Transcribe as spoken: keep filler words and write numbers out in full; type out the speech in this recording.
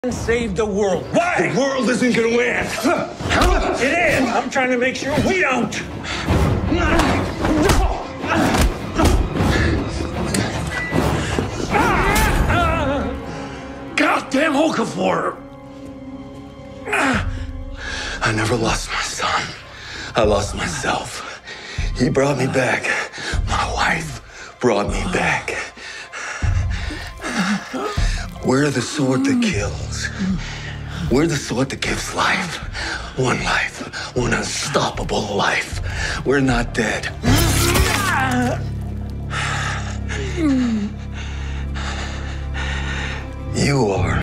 Save the world. Why? The world isn't gonna win. Huh? It is. I'm trying to make sure we don't. Goddamn Okafor! I never lost my son. I lost myself. He brought me back. My wife brought me back. We're the sword that kills. We're the sword that gives life. One life. One unstoppable life. We're not dead. You are.